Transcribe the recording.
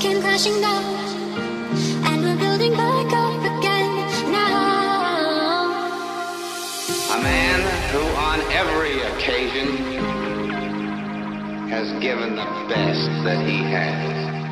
came crashing down, and we're building back up again now. A man who on every occasion has given the best that he has.